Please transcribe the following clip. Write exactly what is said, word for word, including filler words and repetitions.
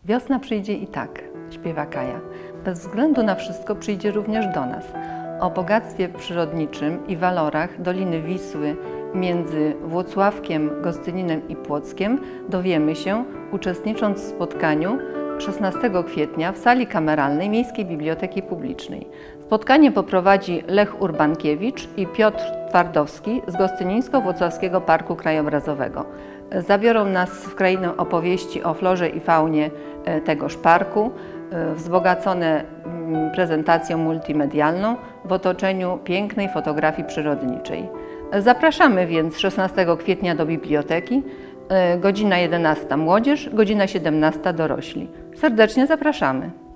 Wiosna przyjdzie i tak, śpiewa Kaja. Bez względu na wszystko przyjdzie również do nas. O bogactwie przyrodniczym i walorach Doliny Wisły między Włocławkiem, Gostyninem i Płockiem dowiemy się, uczestnicząc w spotkaniu szesnastego kwietnia w sali kameralnej Miejskiej Biblioteki Publicznej. Spotkanie poprowadzi Lech Urbankiewicz i Piotr Twardowski z Gostynińsko-Włocławskiego Parku Krajobrazowego. Zabiorą nas w krainę opowieści o florze i faunie tegoż parku, wzbogacone prezentacją multimedialną w otoczeniu pięknej fotografii przyrodniczej. Zapraszamy więc szesnastego kwietnia do biblioteki, godzina jedenasta młodzież, godzina siedemnasta dorośli. Serdecznie zapraszamy.